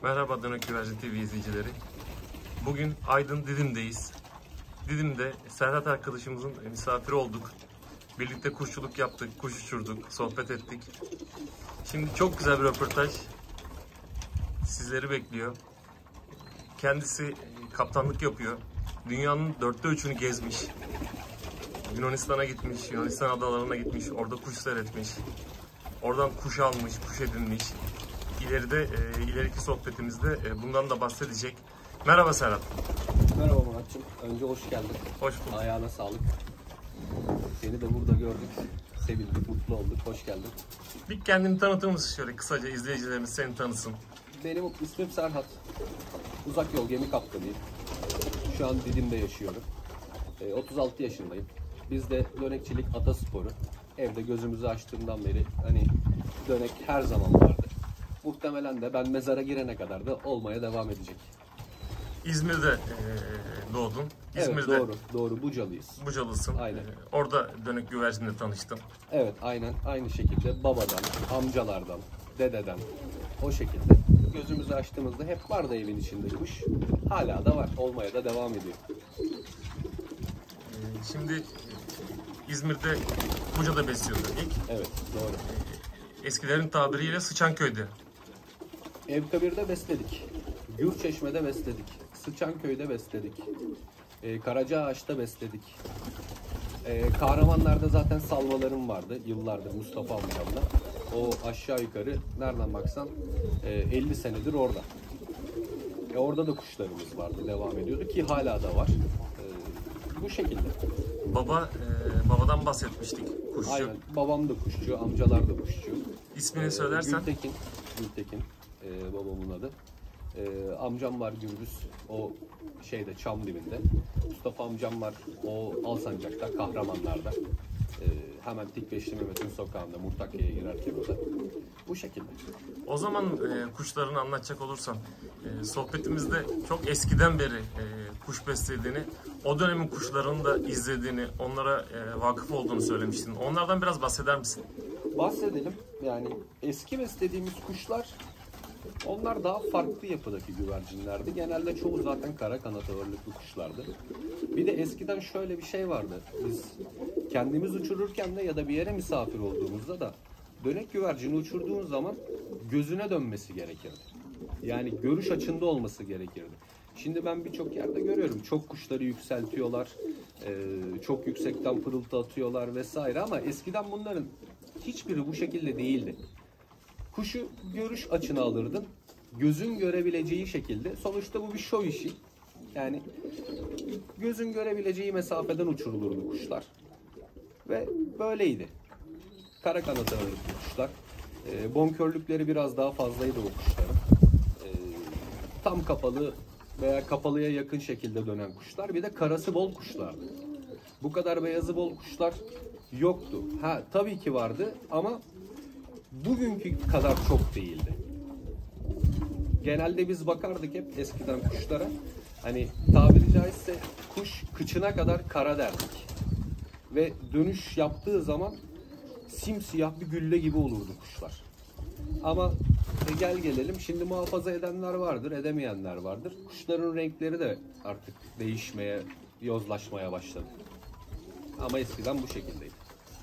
Merhaba Dönek Güvercin TV izleyicileri. Bugün Aydın Didim'deyiz. Didim'de Serhat arkadaşımızın misafiri olduk. Birlikte kuşçuluk yaptık, kuş uçurduk, sohbet ettik. Şimdi çok güzel bir röportaj sizleri bekliyor. Kendisi kaptanlık yapıyor. Dünyanın 3'ünü gezmiş. Yunanistan'a gitmiş, Yunanistan adalarına gitmiş, orada kuş seyretmiş. Oradan kuş almış, kuş edinmiş. İleriki sohbetimizde bundan da bahsedecek. Merhaba Serhat. Merhaba Murat'cığım. Önce hoş geldin. Hoş bulduk. Ayağına sağlık. Seni de burada gördük. Sevindik, mutlu olduk. Hoş geldin. Bir kendini tanıtır mısın şöyle kısaca, izleyicilerimiz seni tanısın. Benim ismim Serhat. Uzak yol gemi kaptanıyım. Şu an Didim'de yaşıyorum. 36 yaşındayım. Bizde dönekçilik atasporu. Evde gözümüzü açtığımdan beri dönek her zaman vardı. Muhtemelen de ben mezara girene kadar da olmaya devam edecek. İzmir'de doğdun. İzmir'de, evet, doğru. Bucalıyız. Bucalısın. Aynen. Orada dönek güvercinle tanıştın. Evet, aynen aynı şekilde babadan, amcalardan, dededen o şekilde gözümüzü açtığımızda hep vardı evin içinde kuş. Hala da var, olmaya da devam ediyor. Şimdi İzmir'de Buca'da besliyordun ilk. Evet, doğru. Eskilerin tabiriyle Sıçanköy'de. Evkabir'de besledik. Gürçeşme'de besledik. Sıçanköy'de besledik. Karacaağaç'ta besledik. Kahramanlar'da zaten salmalarım vardı yıllardır Mustafa amcamla. O aşağı yukarı nereden baksan 50 senedir orada. Orada da kuşlarımız vardı, devam ediyordu ki hala da var. Bu şekilde. Babadan bahsetmiştik. Kuşçu. Aynen. Babam da kuşçu, amcalar da kuşçu. İsmini söylersen? Gültekin babamın adı. Amcam var Gürbüz, o Çam dibinde. Mustafa amcam var, o Alsancak'ta, Kahramanlar'da. Hemen Tikbeşli Mehmet'in sokağında, Murtakya'ya girerken o da. Bu şekilde. O zaman kuşlarını anlatacak olursan, sohbetimizde çok eskiden beri kuş beslediğini, o dönemin kuşlarını da izlediğini, onlara vakıf olduğunu söylemiştin. Onlardan biraz bahseder misin? Bahsedelim. Yani eski beslediğimiz kuşlar, onlar daha farklı yapıdaki güvercinlerdi. Genelde çoğu zaten kara kanat ağırlıklı kuşlardı. Bir de eskiden şöyle bir şey vardı. Biz kendimiz uçururken de ya da bir yere misafir olduğumuzda da dönek güvercini uçurduğun zaman gözüne dönmesi gerekirdi. Yani görüş açında olması gerekirdi. Şimdi ben birçok yerde görüyorum. Çok kuşları yükseltiyorlar. Çok yüksekten pırıltı atıyorlar vesaire ama eskiden bunların hiçbiri bu şekilde değildi. Kuşu görüş açına alırdın. Gözün görebileceği şekilde. Sonuçta bu bir şov işi. Yani gözün görebileceği mesafeden uçurulurdu kuşlar. Ve böyleydi. Kara kanat ağırlıklı kuşlar. Bonkörlükleri biraz daha fazlaydı o kuşların. Tam kapalı veya kapalıya yakın şekilde dönen kuşlar. Bir de karası bol kuşlardı. Bu kadar beyazı bol kuşlar yoktu. Tabii ki vardı ama bugünkü kadar çok değildi. Genelde biz bakardık hep eskiden kuşlara. Tabiri caizse kuş kıçına kadar kara derdik. Ve dönüş yaptığı zaman simsiyah bir gülle gibi olurdu kuşlar. Ama gel gelelim şimdi muhafaza edenler vardır, edemeyenler vardır. Kuşların renkleri de artık değişmeye, yozlaşmaya başladı. Ama eskiden bu şekildeydi.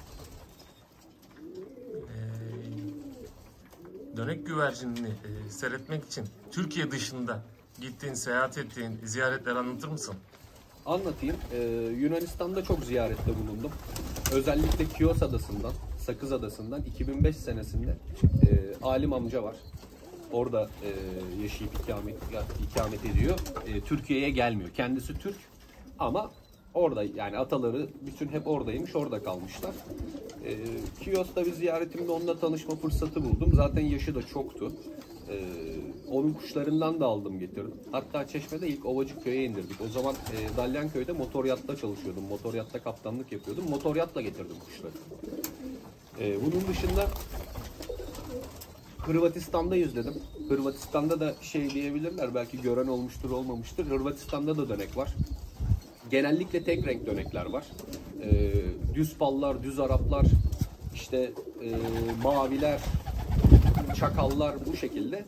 Dönek güvercinini seyretmek için Türkiye dışında gittiğin, seyahat ettiğin ziyaretleri anlatır mısın? Anlatayım. Yunanistan'da çok ziyarette bulundum. Özellikle Kios Adası'ndan, Sakız Adası'ndan 2005 senesinde Alim amca var. Orada yaşayıp ikamet ediyor. Türkiye'ye gelmiyor. Kendisi Türk ama orada, yani ataları bütün hep oradaymış, orada kalmışlar. Kios'ta bir ziyaretimde onunla tanışma fırsatı buldum. Zaten yaşı da çoktu. Onun kuşlarından da aldım getirdim. Hatta Çeşme'de ilk Ovacıkköy'e indirdik. O zaman Dalyanköy'de motoryatta çalışıyordum. Motoryatta kaptanlık yapıyordum. Motoryatla getirdim kuşları. Bunun dışında Hırvatistan'da yüzledim. Hırvatistan'da da diyebilirler, belki gören olmuştur olmamıştır. Hırvatistan'da da dönek var. Genellikle tek renk dönekler var. Düz pallar, düz Araplar, maviler, çakallar bu şekilde.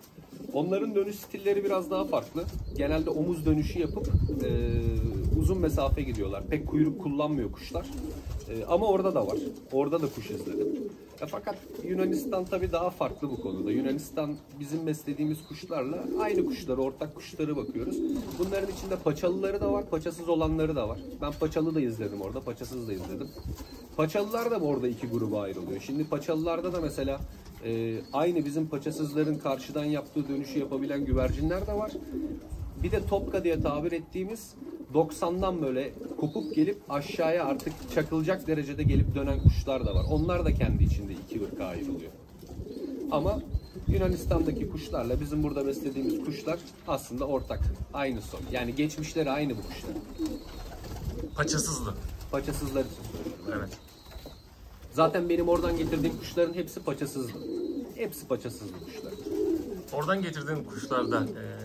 Onların dönüş stilleri biraz daha farklı. Genelde omuz dönüşü yapıp uzun mesafe gidiyorlar. Pek kuyruk kullanmıyor kuşlar. Ama orada da var. Orada da kuş izledim. Fakat Yunanistan tabii daha farklı bu konuda. Yunanistan bizim beslediğimiz kuşlarla aynı kuşları, ortak kuşları bakıyoruz. Bunların içinde paçalıları da var, paçasız olanları da var. Ben paçalı da izledim orada, paçasız da izledim. Paçalılar da orada iki gruba ayrılıyor. Şimdi paçalılarda da mesela aynı bizim paçasızların karşıdan yaptığı dönüşü yapabilen güvercinler de var. Bir de topka diye tabir ettiğimiz 90'dan böyle kopup gelip aşağıya artık çakılacak derecede gelip dönen kuşlar da var. Onlar da kendi içinde iki ırka ayrılıyor. Ama Yunanistan'daki kuşlarla bizim burada beslediğimiz kuşlar aslında ortak. Aynı son. Yani geçmişleri aynı bu kuşların. Paçasızlı. Paçasızlar için söylüyorum. Evet. Zaten benim oradan getirdiğim kuşların hepsi paçasızdı. Hepsi paçasızdı kuşlar. Oradan getirdiğin kuşlardan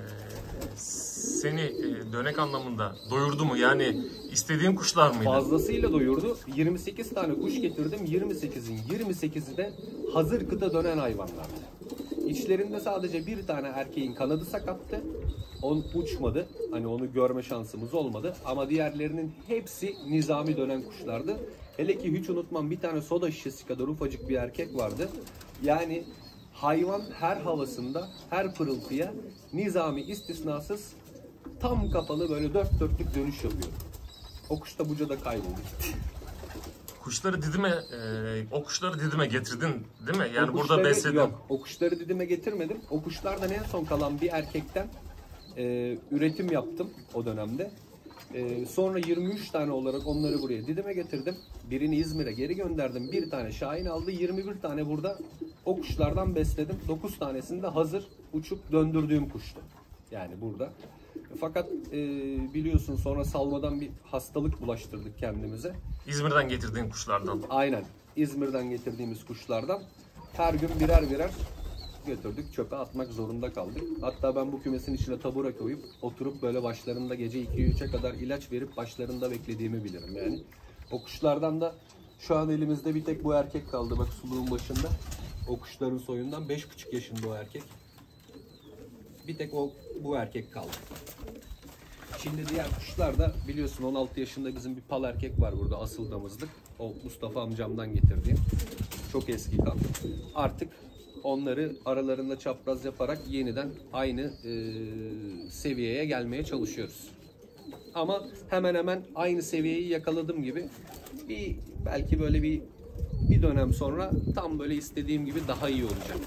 seni dönek anlamında doyurdu mu? Yani istediğin kuşlar mıydı? Fazlasıyla doyurdu. 28 tane kuş getirdim. 28'in 28'i de hazır kıta dönen hayvanlardı. İçlerinde sadece bir tane erkeğin kanadı sakattı. O uçmadı. Hani onu görme şansımız olmadı. Ama diğerlerinin hepsi nizami dönen kuşlardı. Hele ki hiç unutmam, bir tane soda şişesi kadar ufacık bir erkek vardı. Yani hayvan her havasında, her pırıltıya nizami istisnasız tam kapalı böyle dört dörtlük dönüş yapıyor. O kuş da Buca'da kayboldu gitti. Kuşları o kuşları Didim'e getirdin değil mi? Yani O burada kuşları- besledin. Yok, o kuşları Didim'e getirmedim. O kuşlardan en son kalan bir erkekten üretim yaptım o dönemde. Sonra 23 tane olarak onları buraya Didim'e getirdim. Birini İzmir'e geri gönderdim. Bir tane Şahin aldı. 21 tane burada o kuşlardan besledim. 9 tanesini de hazır uçup döndürdüğüm kuştu. Yani burada. Fakat biliyorsun sonra salmadan bir hastalık bulaştırdık kendimize. İzmir'den getirdiğin kuşlardan. Aynen. İzmir'den getirdiğimiz kuşlardan her gün birer birer götürdük. Çöpe atmak zorunda kaldık. Hatta ben bu kümesin içine tabura koyup oturup böyle başlarında gece 2-3'e kadar ilaç verip başlarında beklediğimi bilirim yani. O kuşlardan da şu an elimizde bir tek bu erkek kaldı. Bak suluğun başında. O kuşların soyundan 5,5 yaşında o erkek. Bir tek bu erkek kaldı. Şimdi diğer kuşlar da biliyorsun 16 yaşında bizim bir pal erkek var burada, asıl damızlık. O Mustafa amcamdan getirdiğim. Çok eski kan. Artık onları aralarında çapraz yaparak yeniden aynı seviyeye gelmeye çalışıyoruz. Ama hemen hemen aynı seviyeyi yakaladığım gibi belki böyle bir dönem sonra tam böyle istediğim gibi daha iyi olacak.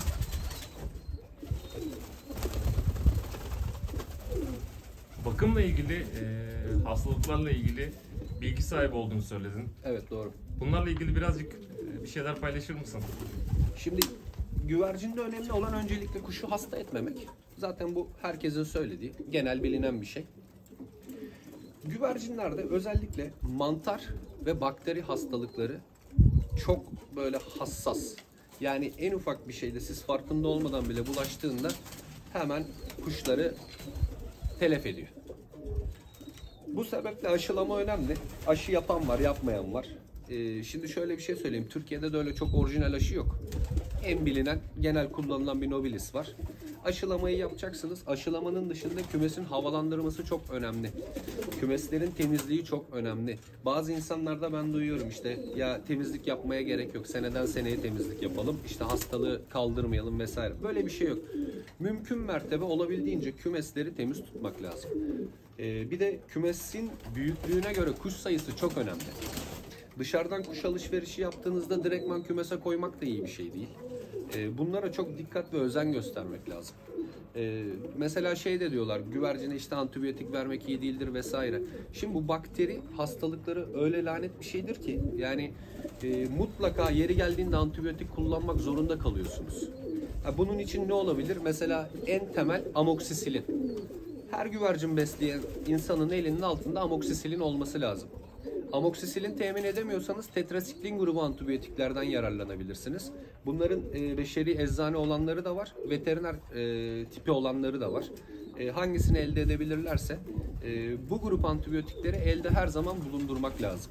Bakımla ilgili, hastalıklarla ilgili bilgi sahibi olduğunu söyledin. Evet, doğru. Bunlarla ilgili birazcık bir şeyler paylaşır mısın? Şimdi güvercinde önemli olan öncelikle kuşu hasta etmemek. Zaten bu herkesin söylediği, genel bilinen bir şey. Güvercinlerde özellikle mantar ve bakteri hastalıkları çok böyle hassas. Yani en ufak bir şeyde siz farkında olmadan bile bulaştığında hemen kuşları telef ediyor. Bu sebeple aşılama önemli. Aşı yapan var, yapmayan var. Şimdi şöyle bir şey söyleyeyim. Türkiye'de de öyle çok orijinal aşı yok. En bilinen, genel kullanılan bir Nobilis var. Aşılamayı yapacaksınız. Aşılamanın dışında kümesin havalandırması çok önemli. Kümeslerin temizliği çok önemli. Bazı insanlarda ben duyuyorum işte ya temizlik yapmaya gerek yok. Seneden seneye temizlik yapalım. İşte hastalığı kaldırmayalım vesaire. Böyle bir şey yok. Mümkün mertebe olabildiğince kümesleri temiz tutmak lazım. Bir de kümesin büyüklüğüne göre kuş sayısı çok önemli. Dışarıdan kuş alışverişi yaptığınızda direktman kümese koymak da iyi bir şey değil. Bunlara çok dikkat ve özen göstermek lazım. Mesela şey de diyorlar, güvercine işte antibiyotik vermek iyi değildir vesaire. Şimdi bu bakteri hastalıkları öyle lanet bir şeydir ki yani mutlaka yeri geldiğinde antibiyotik kullanmak zorunda kalıyorsunuz. Bunun için ne olabilir? Mesela en temel amoksisilin. Her güvercin besleyen insanın elinin altında amoksisilin olması lazım. Amoksisilin temin edemiyorsanız tetrasiklin grubu antibiyotiklerden yararlanabilirsiniz. Bunların beşeri eczane olanları da var, veteriner tipi olanları da var. Hangisini elde edebilirlerse bu grup antibiyotikleri elde her zaman bulundurmak lazım.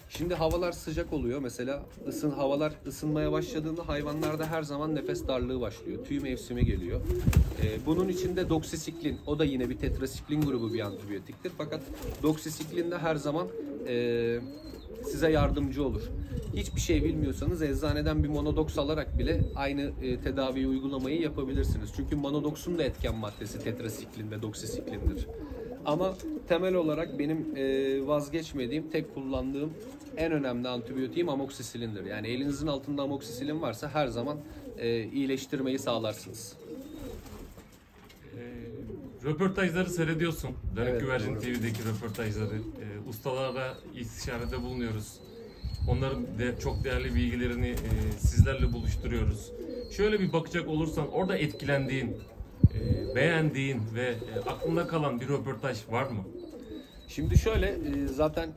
Şimdi havalar sıcak oluyor. Mesela havalar ısınmaya başladığında hayvanlarda her zaman nefes darlığı başlıyor. Tüy mevsimi geliyor. Bunun içinde doksisiklin, o da yine bir tetrasiklin grubu bir antibiyotiktir. Fakat doksisiklin de her zaman size yardımcı olur. Hiçbir şey bilmiyorsanız eczaneden bir monodoks alarak bile aynı tedaviyi uygulamayı yapabilirsiniz. Çünkü monodoksun da etken maddesi tetrasiklin ve doksisiklindir. Ama temel olarak benim vazgeçmediğim, tek kullandığım en önemli antibiyotiğim amoksisilindir. Yani elinizin altında amoksisilin varsa her zaman iyileştirmeyi sağlarsınız. Röportajları seyrediyorsun. Dönük Evet, Güvercin doğru. TV'deki röportajları. Ustalarla istişarede bulunuyoruz. Onların çok değerli bilgilerini sizlerle buluşturuyoruz. Şöyle bir bakacak olursan orada etkilendiğin, beğendiğin ve aklında kalan bir röportaj var mı? Şimdi şöyle, zaten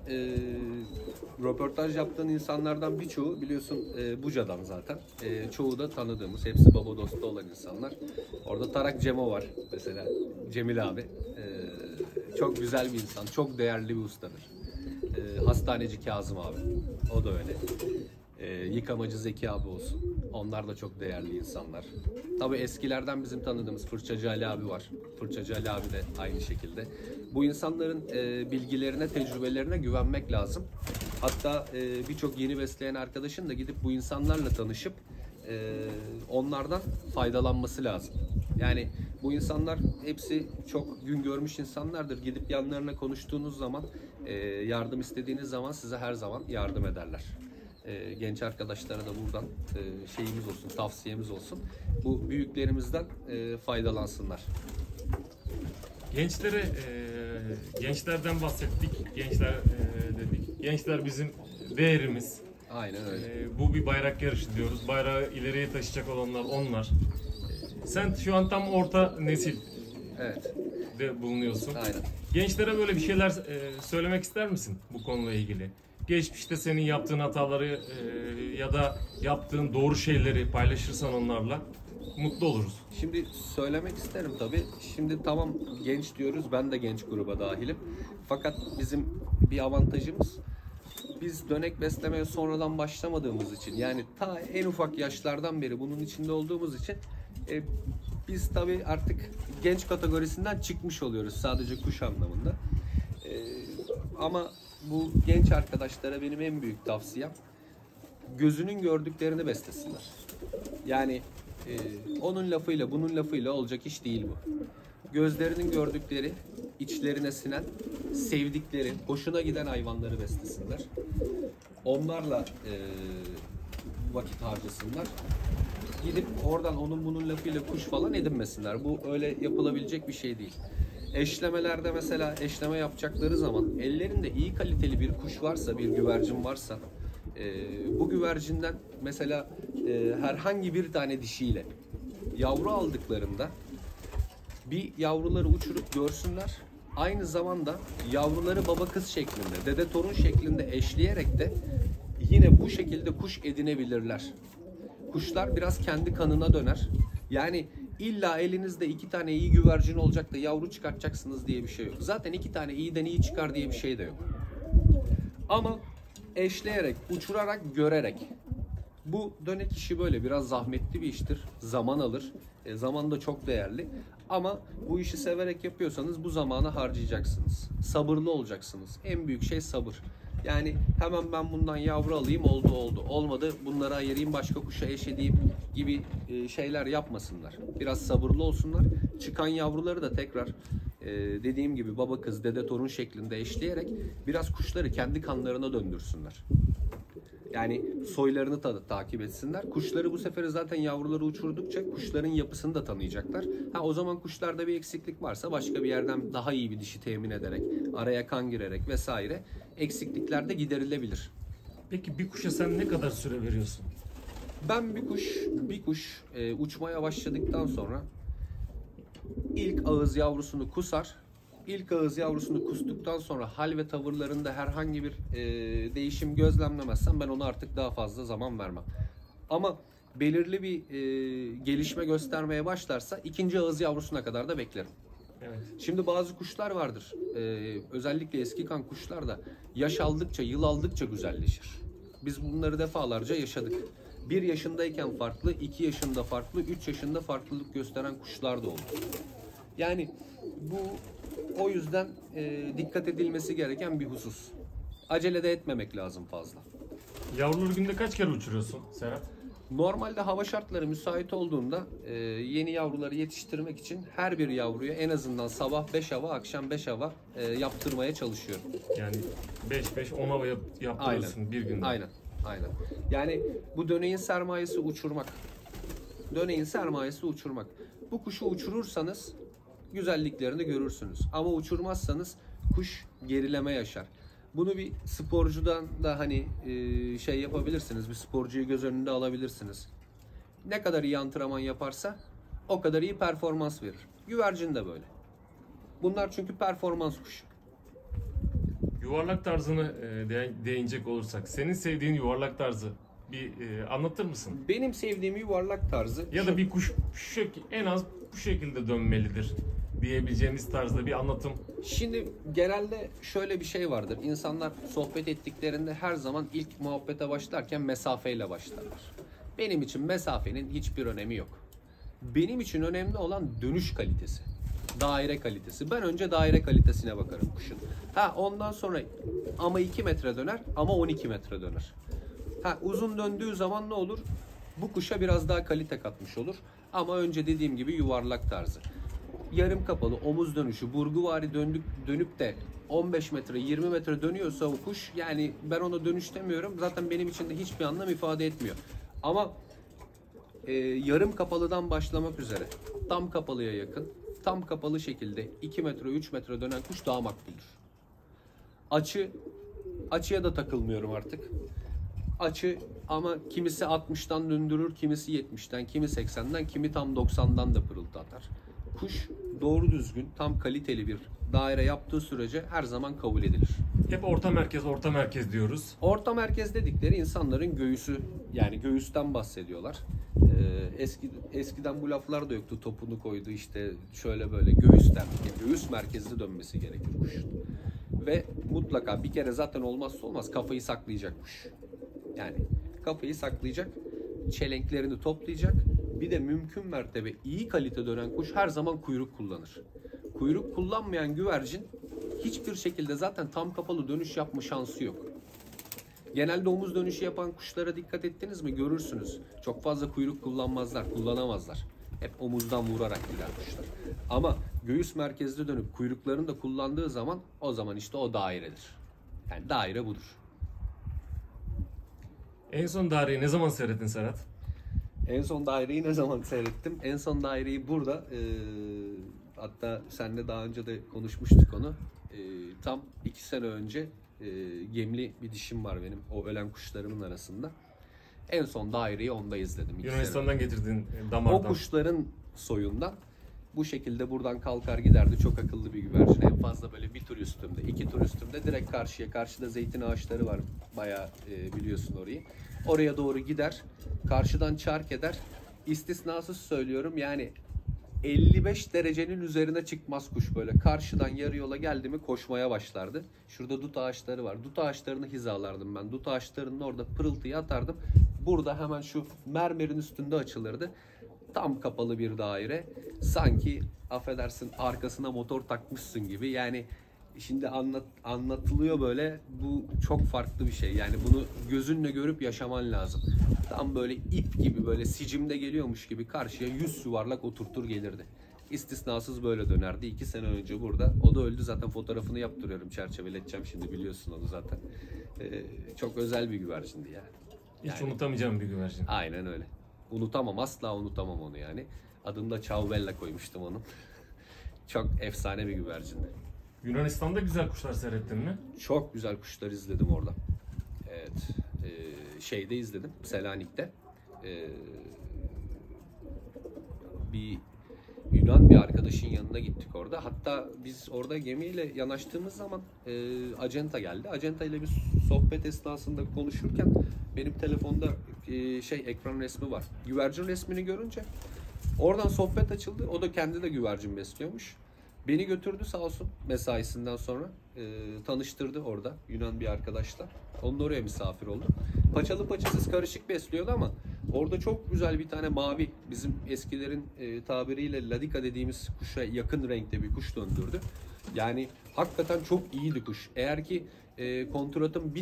röportaj yaptığın insanlardan birçoğu biliyorsun Buca'dan zaten. Çoğu da tanıdığımız, hepsi baba dostu olan insanlar. Orada Tarak Cemo var mesela, Cemil abi. Çok güzel bir insan, çok değerli bir ustadır. Hastaneci Kazım abi, o da öyle. Yıkamacı Zeki abi olsun. Onlar da çok değerli insanlar. Tabii eskilerden bizim tanıdığımız Fırçacı Ali abi var. Fırçacı Ali abi de aynı şekilde. Bu insanların bilgilerine, tecrübelerine güvenmek lazım. Hatta birçok yeni besleyen arkadaşın da gidip bu insanlarla tanışıp onlardan faydalanması lazım. Yani bu insanlar hepsi çok gün görmüş insanlardır. Gidip yanlarına konuştuğunuz zaman, yardım istediğiniz zaman size her zaman yardım ederler. Genç arkadaşlara da buradan şeyimiz olsun, tavsiyemiz olsun. Bu büyüklerimizden faydalansınlar. Gençlere, gençlerden bahsettik. Gençler dedik. Gençler bizim değerimiz. Aynen öyle. Bu bir bayrak yarışı diyoruz. Bayrağı ileriye taşıyacak olanlar onlar. Sen şu an tam orta nesil Evet. de bulunuyorsun. Aynen. Gençlere böyle bir şeyler söylemek ister misin bu konuyla ilgili? Geçmişte senin yaptığın hataları ya da yaptığın doğru şeyleri paylaşırsan onlarla mutlu oluruz. Şimdi söylemek isterim tabii. Şimdi tamam, genç diyoruz. Ben de genç gruba dahilim. Fakat bizim bir avantajımız, biz dönek beslemeye sonradan başlamadığımız için, yani ta en ufak yaşlardan beri bunun içinde olduğumuz için biz tabii artık genç kategorisinden çıkmış oluyoruz sadece kuş anlamında. Ama bu genç arkadaşlara benim en büyük tavsiyem, gözünün gördüklerini beslesinler. Yani onun lafıyla bunun lafıyla olacak iş değil bu. Gözlerinin gördükleri, içlerine sinen, sevdikleri, hoşuna giden hayvanları beslesinler. Onlarla vakit harcasınlar. Gidip oradan onun bunun lafıyla kuş falan edinmesinler. Bu öyle yapılabilecek bir şey değil. Eşlemelerde mesela eşleme yapacakları zaman ellerinde iyi kaliteli bir kuş varsa, bir güvercin varsa, bu güvercinden mesela herhangi bir tane dişiyle yavru aldıklarında bir yavruları uçurup görsünler. Aynı zamanda yavruları baba kız şeklinde, dede torun şeklinde eşleyerek de yine bu şekilde kuş edinebilirler. Kuşlar biraz kendi kanına döner. Yani illa elinizde 2 tane iyi güvercin olacak da yavru çıkartacaksınız diye bir şey yok. Zaten 2 tane iyiden iyi çıkar diye bir şey de yok. Ama eşleyerek, uçurarak, görerek. Bu dönek işi böyle biraz zahmetli bir iştir. Zaman alır. Zaman da çok değerli. Ama bu işi severek yapıyorsanız bu zamanı harcayacaksınız. Sabırlı olacaksınız. En büyük şey sabır. Yani hemen ben bundan yavru alayım, oldu. Olmadı, bunları ayırayım, başka kuşa eş edeyim gibi şeyler yapmasınlar. Biraz sabırlı olsunlar. Çıkan yavruları da tekrar dediğim gibi baba kız, dede torun şeklinde eşleyerek biraz kuşları kendi kanlarına döndürsünler. Yani soylarını takip etsinler. Kuşları bu sefer zaten yavruları uçurdukça kuşların yapısını da tanıyacaklar. O zaman kuşlarda bir eksiklik varsa başka bir yerden daha iyi bir dişi temin ederek, araya kan girerek vesaire eksiklikler de giderilebilir. Peki bir kuşa sen ne kadar süre veriyorsun? Ben bir kuş uçmaya başladıktan sonra ilk ağız yavrusunu kusar. İlk ağız yavrusunu kustuktan sonra hal ve tavırlarında herhangi bir değişim gözlemlemezsem ben ona artık daha fazla zaman vermem. Ama belirli bir gelişme göstermeye başlarsa ikinci ağız yavrusuna kadar da beklerim. Evet. Şimdi bazı kuşlar vardır. Özellikle eski kan kuşlar da yaş aldıkça, yıl aldıkça güzelleşir. Biz bunları defalarca yaşadık. 1 yaşındayken farklı, 2 yaşında farklı, 3 yaşında farklılık gösteren kuşlar da oldu. Yani bu o yüzden dikkat edilmesi gereken bir husus. Acele de etmemek lazım fazla. Yavruları günde kaç kere uçuruyorsun Serhat? Normalde hava şartları müsait olduğunda yeni yavruları yetiştirmek için her bir yavruya en azından sabah 5 hava, akşam 5 hava yaptırmaya çalışıyorum. Yani 5-5-10 hava yaptırıyorsun bir günde. Aynen. Aynen. Yani bu döneyin sermayesi uçurmak. Döneyin sermayesi uçurmak. Bu kuşu uçurursanız güzelliklerini görürsünüz. Ama uçurmazsanız kuş gerileme yaşar. Bunu bir sporcudan da hani şey yapabilirsiniz. Bir sporcuyu göz önünde alabilirsiniz. Ne kadar iyi antrenman yaparsa o kadar iyi performans verir. Güvercin de böyle. Bunlar çünkü performans kuşu. Yuvarlak tarzını değinecek olursak, senin sevdiğin yuvarlak tarzı bir anlatır mısın? Benim sevdiğim yuvarlak tarzı Ya da bir kuş en az bu şekilde dönmelidir diyebileceğimiz tarzda bir anlatım. Şimdi genelde şöyle bir şey vardır. İnsanlar sohbet ettiklerinde her zaman ilk muhabbete başlarken mesafeyle başlarlar. Benim için mesafenin hiçbir önemi yok. Benim için önemli olan dönüş kalitesi. Daire kalitesi. Ben önce daire kalitesine bakarım kuşun. Ondan sonra ama 2 metre döner ama 12 metre döner. Uzun döndüğü zaman ne olur? Bu kuşa biraz daha kalite katmış olur. Ama önce dediğim gibi yuvarlak tarzı. Yarım kapalı, omuz dönüşü, burguvari dönüp de 15 metre, 20 metre dönüyorsa o kuş, yani ben ona dönüş demiyorum. Zaten benim için de hiçbir anlam ifade etmiyor. Ama yarım kapalıdan başlamak üzere tam kapalıya yakın, tam kapalı şekilde 2 metre, 3 metre dönen kuş daha makbuldür. Açıya da takılmıyorum artık. Açı ama kimisi 60'tan döndürür, kimisi 70'ten, kimi 80'den, kimi tam 90'dan da pırıltı atar. Kuş doğru düzgün, tam kaliteli bir daire yaptığı sürece her zaman kabul edilir. Hep orta merkez diyoruz. Orta merkez dedikleri insanların göğüsü, yani göğüsten bahsediyorlar. Eskiden bu laflar da yoktu. Topunu koydu işte şöyle böyle göğüsten. Göğüs merkezli dönmesi gerekir kuşun. Ve mutlaka bir kere zaten olmazsa olmaz kafayı saklayacak kuş. Yani kafayı saklayacak, çelenklerini toplayacak. Bir de mümkün mertebe iyi kalite dönen kuş her zaman kuyruk kullanır. Kuyruk kullanmayan güvercin hiçbir şekilde zaten tam kapalı dönüş yapma şansı yok. Genelde omuz dönüşü yapan kuşlara dikkat ettiniz mi? Görürsünüz. Çok fazla kuyruk kullanamazlar. Hep omuzdan vurarak gider kuşlar. Ama göğüs merkezli dönüp kuyruklarını da kullandığı zaman o zaman işte o dairedir. Yani daire budur. En son daireyi ne zaman seyrettin Serhat? En son daireyi ne zaman seyrettim? En son daireyi burada, hatta seninle daha önce de konuşmuştuk onu. Tam 2 sene önce gemli bir dişim var benim o ölen kuşlarımın arasında. En son daireyi onda izledim. Yunanistan'dan getirdiğin damardan. O kuşların soyundan bu şekilde buradan kalkar giderdi. Çok akıllı bir güvercin. En fazla böyle bir tur üstümde, 2 tur üstümde direkt karşıya. Karşıda zeytin ağaçları var. Bayağı biliyorsun orayı. Oraya doğru gider. Karşıdan çark eder. İstisnasız söylüyorum yani 55 derecenin üzerine çıkmaz kuş böyle. Karşıdan yarı yola geldi mi koşmaya başlardı. Şurada dut ağaçları var. Dut ağaçlarını hizalardım ben. Dut ağaçlarının orada pırıltıyı atardım. Burada hemen şu mermerin üstünde açılırdı. Tam kapalı bir daire. Sanki affedersin arkasına motor takmışsın gibi. Yani şimdi anlatılıyor böyle. Bu çok farklı bir şey. Yani bunu gözünle görüp yaşaman lazım. Tam böyle ip gibi böyle sicimde geliyormuş gibi karşıya 100 yuvarlak oturtur gelirdi. İstisnasız böyle dönerdi. 2 sene önce burada. O da öldü zaten, fotoğrafını yaptırıyorum. Çerçeveleteceğim şimdi, biliyorsun onu zaten. Çok özel bir güvercindi yani. Hiç unutamayacağım bir güvercin. Aynen öyle. Unutamam, asla unutamam onu yani. Adını da Ciao Bella koymuştum onun. Çok efsane bir güvercindi. Yunanistan'da güzel kuşlar seyrettin mi? Çok güzel kuşlar izledim orada. Evet. Şeyde izledim, Selanik'te. Bir Yunan bir arkadaşın yanına gittik orada. Hatta biz orada gemiyle yanaştığımız zaman acenta geldi. Acenta ile bir sohbet esnasında konuşurken benim telefonda ekran resmi var. Güvercin resmini görünce oradan sohbet açıldı. O da kendi de güvercin besliyormuş. Beni götürdü sağ olsun mesaisinden sonra. Tanıştırdı orada Yunan bir arkadaşla. Onun oraya misafir oldum. Paçalı paçasız karışık besliyordu ama orada çok güzel bir tane mavi, bizim eskilerin tabiriyle ladika dediğimiz kuşa yakın renkte bir kuş döndürdü. Yani hakikaten çok iyiydi kuş. Eğer ki kontratım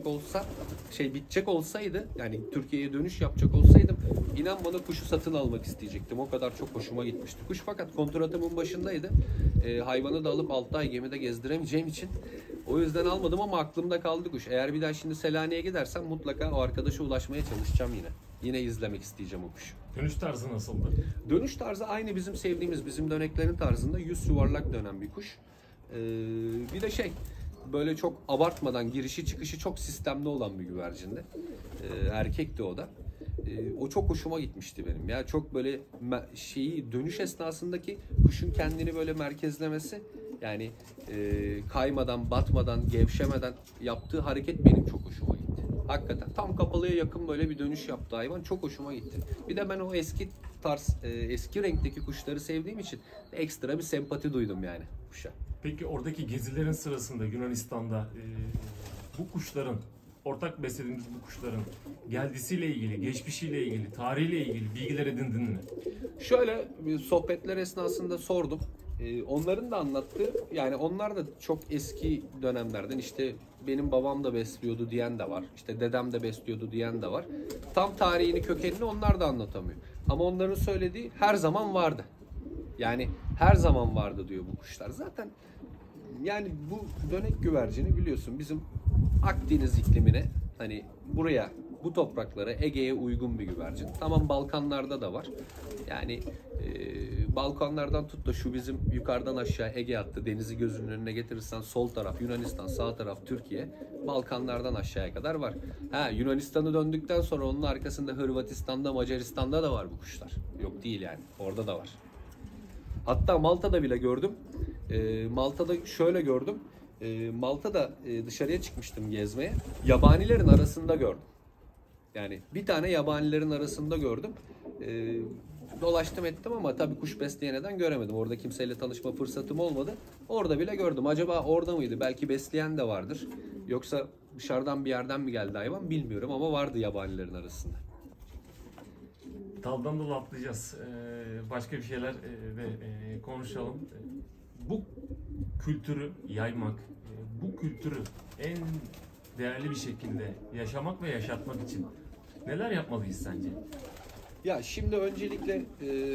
bitecek olsaydı, yani Türkiye'ye dönüş yapacak olsaydım, inan bana kuşu satın almak isteyecektim. O kadar çok hoşuma gitmişti kuş, fakat kontratımın başındaydı. Hayvanı da alıp 6 ay gemide gezdiremeyeceğim için o yüzden almadım, ama aklımda kaldı kuş. Eğer bir daha şimdi Selanik'e gidersem mutlaka o arkadaşa ulaşmaya çalışacağım yine. Yine izlemek isteyeceğim o kuşu. Dönüş tarzı nasıldı? Dönüş tarzı aynı bizim sevdiğimiz, bizim döneklerin tarzında, yüz yuvarlak dönen bir kuş. Bir de böyle çok abartmadan girişi çıkışı çok sistemli olan bir güvercindi. Erkekti o da. O çok hoşuma gitmişti benim. Ya çok böyle dönüş esnasındaki kuşun kendini böyle merkezlemesi, yani kaymadan, batmadan, gevşemeden yaptığı hareket benim çok hoşuma gitti. Hakikaten tam kapalıya yakın böyle bir dönüş yaptı hayvan. Çok hoşuma gitti. Bir de ben o eski tarz, eski renkteki kuşları sevdiğim için ekstra bir sempati duydum yani kuşa. Peki oradaki gezilerin sırasında Yunanistan'da bu kuşların, ortak beslediğimiz bu kuşların geldisiyle ilgili, geçmişiyle ilgili, tarihiyle ilgili bilgiler edindin mi? Şöyle sohbetler esnasında sordum. Onların da anlattığı, yani onlar da çok eski dönemlerden, işte benim babam da besliyordu diyen de var. İşte dedem de besliyordu diyen de var. Tam tarihini, kökenini onlar da anlatamıyor. Ama onların söylediği her zaman vardı. Yani her zaman vardı diyor bu kuşlar. Zaten yani bu dönek güvercini biliyorsun bizim Akdeniz iklimine, hani buraya, bu topraklara, Ege'ye uygun bir güvercin. Tamam, Balkanlarda da var. Yani Balkanlardan tut da şu bizim yukarıdan aşağı Ege hattı, denizi gözünün önüne getirirsen sol taraf Yunanistan, sağ taraf Türkiye. Balkanlardan aşağıya kadar var. Yunanistan'ı döndükten sonra onun arkasında Hırvatistan'da, Macaristan'da da var bu kuşlar. Yok değil yani. Orada da var. Hatta Malta'da bile gördüm. Malta'da şöyle gördüm. Malta'da dışarıya çıkmıştım gezmeye. Yabanilerin arasında gördüm. Yani bir tane yabanilerin arasında gördüm. Dolaştım ettim ama tabii kuş besleyen neden göremedim. Orada kimseyle tanışma fırsatım olmadı. Orada bile gördüm. Acaba orada mıydı? Belki besleyen de vardır. Yoksa dışarıdan bir yerden mi geldi hayvan bilmiyorum, ama vardı yabanilerin arasında. Daldan dala atlayacağız. Başka bir şeyler de konuşalım. Bu kültürü yaymak, bu kültürü en değerli bir şekilde yaşamak ve yaşatmak için neler yapmalıyız sence? Ya şimdi öncelikle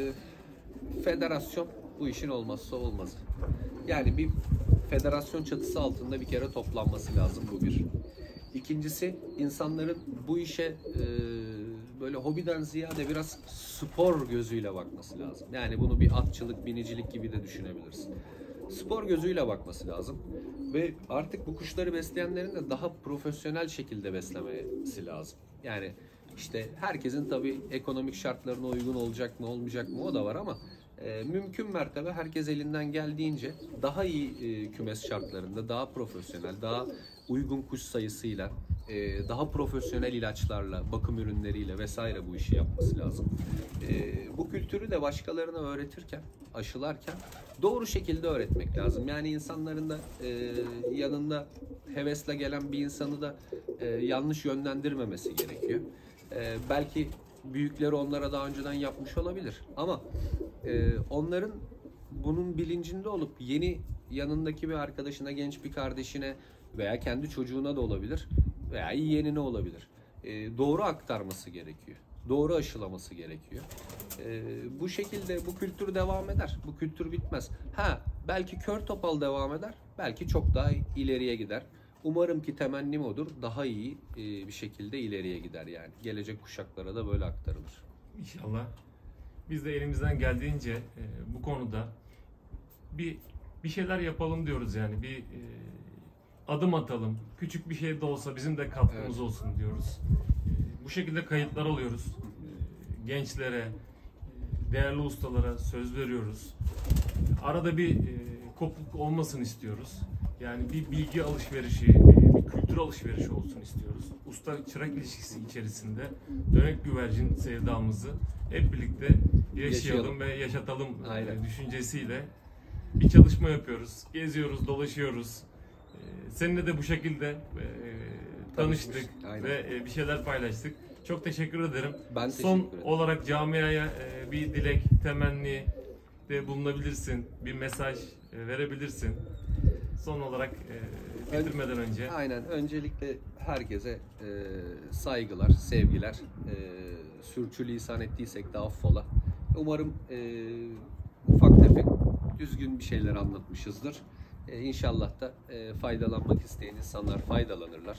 federasyon bu işin olmazsa olmazı. Yani bir federasyon çatısı altında bir kere toplanması lazım, bu bir. İkincisi, insanların bu işe böyle hobiden ziyade biraz spor gözüyle bakması lazım. Yani bunu bir atçılık, binicilik gibi de düşünebilirsin. Spor gözüyle bakması lazım. Ve artık bu kuşları besleyenlerin de daha profesyonel şekilde beslemesi lazım. Yani işte herkesin tabii ekonomik şartlarına uygun olacak mı olmayacak mı o da var, ama mümkün mertebe herkes elinden geldiğince daha iyi kümes şartlarında, daha profesyonel, daha uygun kuş sayısıyla, daha profesyonel ilaçlarla, bakım ürünleriyle vesaire bu işi yapması lazım. Bu kültürü de başkalarına öğretirken, aşılarken doğru şekilde öğretmek lazım. Yani insanların da yanında hevesle gelen bir insanı da yanlış yönlendirmemesi gerekiyor. Belki büyükleri onlara daha önceden yapmış olabilir, ama onların bunun bilincinde olup yeni yanındaki bir arkadaşına, genç bir kardeşine veya kendi çocuğuna da olabilir veya yeğenine olabilir. Doğru aktarması gerekiyor. Doğru aşılaması gerekiyor. Bu şekilde bu kültür devam eder. Bu kültür bitmez. Belki kör topal devam eder. Belki çok daha ileriye gider. Umarım ki, temennim odur, daha iyi bir şekilde ileriye gider yani. Gelecek kuşaklara da böyle aktarılır. İnşallah. Biz de elimizden geldiğince bu konuda bir şeyler yapalım diyoruz yani. Bir adım atalım. Küçük bir şey de olsa bizim de katkımız olsun diyoruz. Bu şekilde kayıtlar alıyoruz. Gençlere, değerli ustalara söz veriyoruz. Arada bir kopukluk olmasın istiyoruz. Yani bir bilgi alışverişi, bir kültür alışverişi olsun istiyoruz. Usta-çırak ilişkisi içerisinde dönek güvercin sevdamızı hep birlikte yaşayalım ve yaşatalım düşüncesiyle bir çalışma yapıyoruz. Geziyoruz, dolaşıyoruz. Seninle de bu şekilde tanıştık Aynen. ve bir şeyler paylaştık. Çok teşekkür ederim. Ben teşekkür Son ederim. olarak camiaya bir dilek, temenni de bulunabilirsin. Bir mesaj verebilirsin. Son olarak bitirmeden önce. Aynen. Öncelikle herkese saygılar, sevgiler. Sürçülisan ettiysek de affola. Umarım ufak tefek düzgün bir şeyler anlatmışızdır. İnşallah da faydalanmak isteyen insanlar faydalanırlar.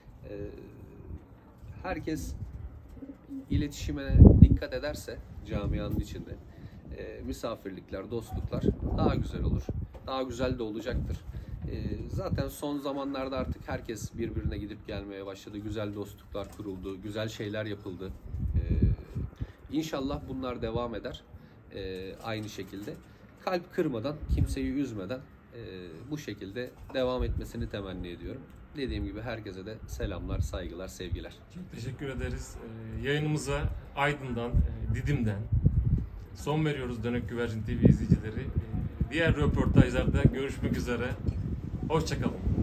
Herkes iletişime dikkat ederse camianın içinde misafirlikler, dostluklar daha güzel olur. Daha güzel de olacaktır. Zaten son zamanlarda artık herkes birbirine gidip gelmeye başladı. Güzel dostluklar kuruldu, güzel şeyler yapıldı. İnşallah bunlar devam eder. Aynı şekilde. Kalp kırmadan, kimseyi üzmeden bu şekilde devam etmesini temenni ediyorum. Dediğim gibi herkese de selamlar, saygılar, sevgiler. Çok teşekkür ederiz. Yayınımıza Aydın'dan, Didim'den son veriyoruz Dönek Güvercin TV izleyicileri. Diğer röportajlarda görüşmek üzere. Hoşça kalın.